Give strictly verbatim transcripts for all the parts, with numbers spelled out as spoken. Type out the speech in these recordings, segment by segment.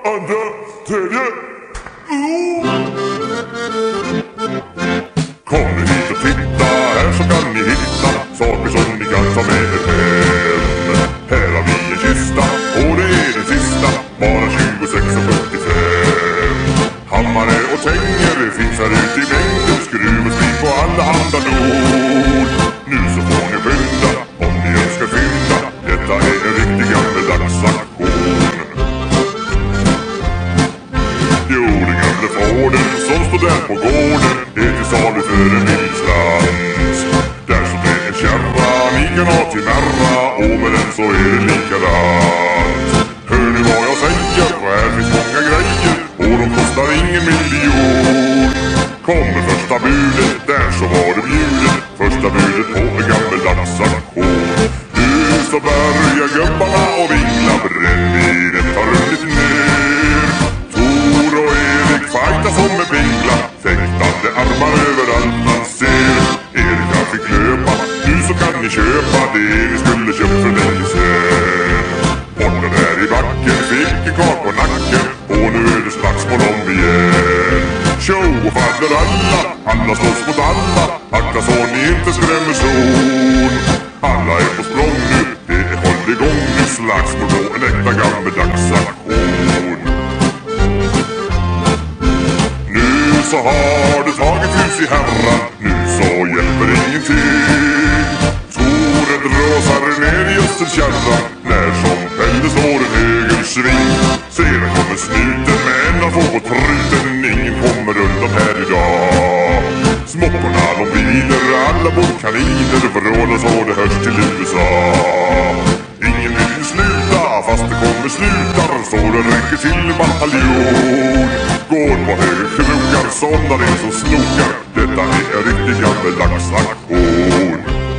andra, tredje. Oh. Kom nu hit och titta, här så kan ni hitta saker som ni kan ta med er hem. Här har vi en kista, och det är den sista, bara tjugosex och fyrtiofem. Hammare och tänger finns här ute i mängden, skruv och spik på alla handa nord. Nu så får ni skynda, om ni önskar fynda, detta är en riktig gammeldags aktion. Jo, den gamla fården som står där på gården är till salu för en bilslans. Där så det är en kärra, ni kan ha till märra, och med den så är det likadant. Hör ni vad jag säger, för här finns många grejer, och de kostar ingen miljon. Kommer första budet, där så var det bjudet, första budet på en gammeldags aktion. Nu så börjar gubbarna och vingla, brännvinet har runnit ner. Tor och Erik fajta som en pingla, fäktande armar överallt man ser. Erik han fick löpa, nu så kan ni köpa det ni skulle köpt för länge sen. Borta där i backen fick en kvar på nacken, och nu är det slagsmål om igen. Show och faller alla, alla slåss mot alla, akta så ni inte skrämmer zon. Alla är på språng nu, det är håll igång nu, slagsmål på en äkta gammeldags aktion. Nu så har det tagit hus i herran, nu så hjälper ingenting. Toren drösar ner i österkärran, när som Pelle slår en högersving. Sedan kommer snuten, men han får på truten, ingen kommer undan här idag. Smockorna de vilar, alla bordkaniner vrålar så det hörs till U S A. Ingen vill sluta, fast det kommer slutar, så det räcker till bataljon. Går på högkrogar, sådana det som snokar, detta är en riktig gammeldags aktion.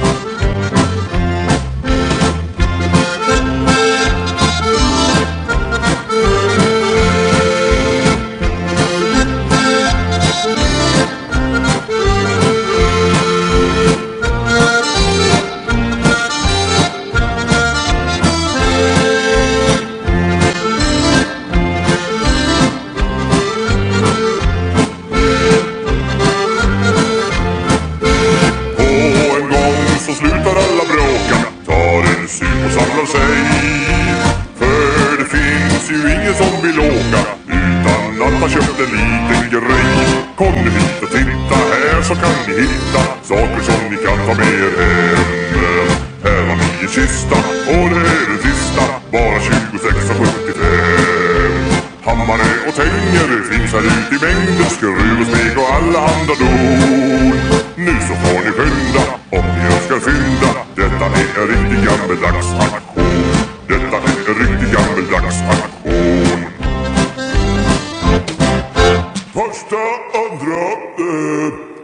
För det finns ju ingen som vill åka utan att ha köpt en liten grej. Kom nu hit och titta, här så kan ni hitta saker som ni kan ta med er hem. Här har ni en kista, och det är den sista, bara tjugosex och fyrtiofem. Hammare och tänger finns här ute i mängden, skruv och spik och alla handa don. Nu så får ni skynda, om ni önskar fynda, detta är en riktig gammeldags aktion. Detta är en riktig gammeldags aktion. Första, andra, eh...